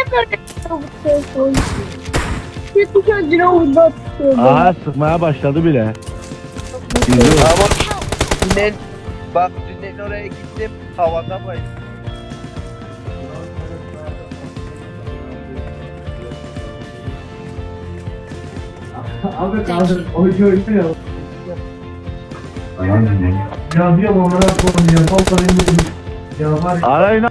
böyle bu telefon? Kötü çocuğuna uzat. Aha sıkmaya başladı bile. Ama tünel, bak tünelin oraya gittim havada bayıldım. Abi kaldır. O gördü ya. Ya bir onlara koyun ya. Vallahi indirdim. Ya var ya. Arayın.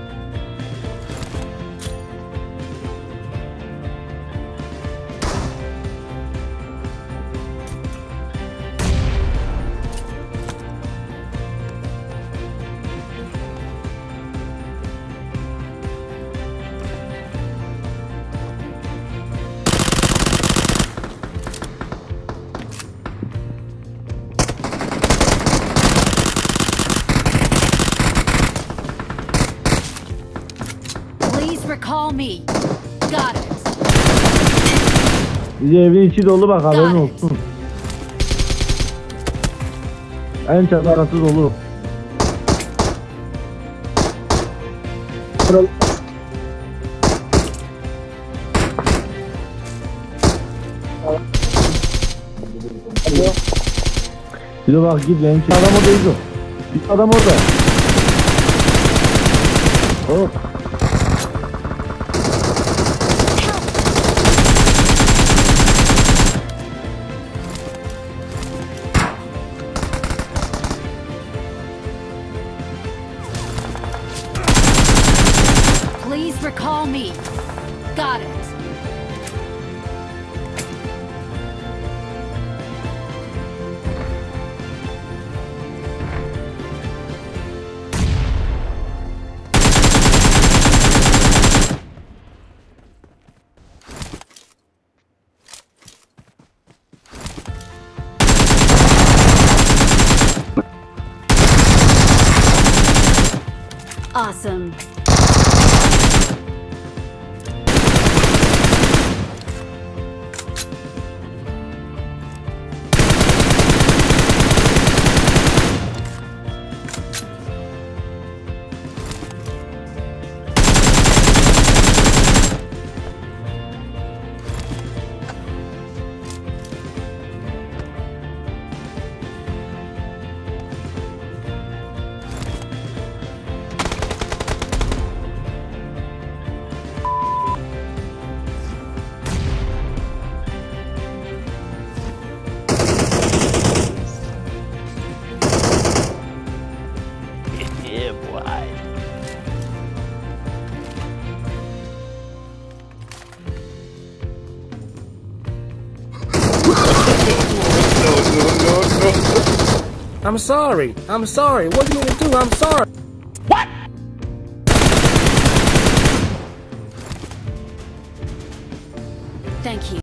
Please recall me. Got it. Bizi evin içi dolu bak haberin Got it. olsun. En çatarasız olur. Bir de bak git benim için adam orada izliyor. Bir adam orada. Hop. Please recall me. Got it. Awesome. Yeah, boy. I'm sorry. I'm sorry. What do you mean to do? I'm sorry. Thank you.